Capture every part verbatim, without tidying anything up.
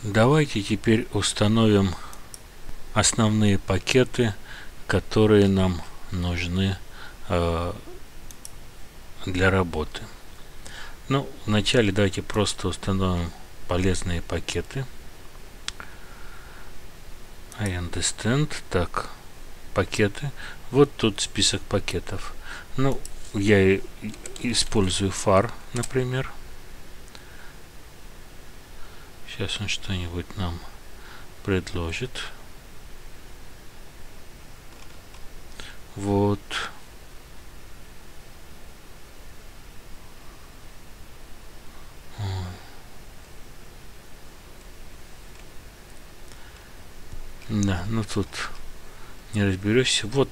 Давайте теперь установим основные пакеты, которые нам нужны э, для работы. Ну, вначале давайте просто установим полезные пакеты. I understand. Так, пакеты. Вот тут список пакетов. Ну, я использую фар, например. Сейчас он что-нибудь нам предложит. Вот. Да, ну тут не разберешься. Вот.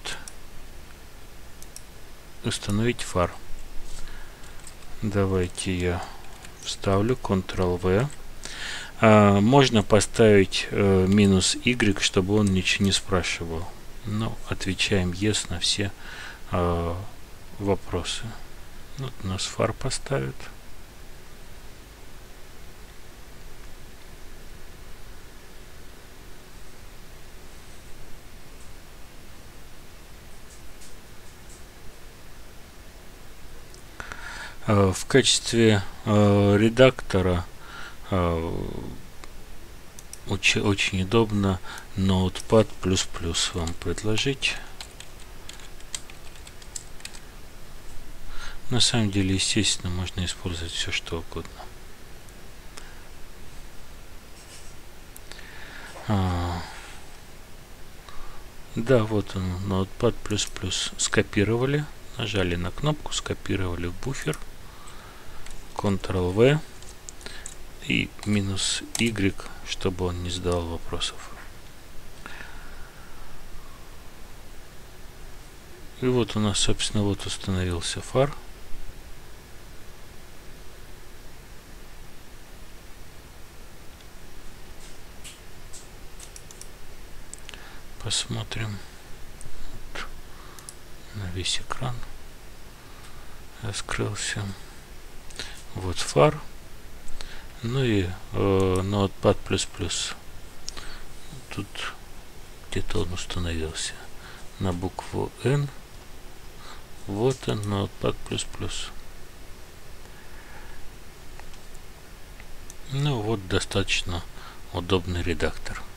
Установить фар. Давайте я вставлю контрол вэ. А, можно поставить э, минус Y, чтобы он ничего не спрашивал. Но отвечаем yes на все э, вопросы. Вот у нас фар поставит. Э, в качестве э, редактора э, очень, очень удобно Notepad++ вам предложить. На самом деле, естественно, можно использовать все, что угодно. А, да, вот он, Notepad++. Скопировали, нажали на кнопку, скопировали в буфер, контрол вэ и минус Y, чтобы он не задавал вопросов. И вот у нас, собственно, вот установился фар. Посмотрим. Вот. На весь экран раскрылся. Вот фар. Ну и э, Notepad++. Тут где-то он установился. На букву N. Вот он, Notepad++. Ну вот достаточно удобный редактор.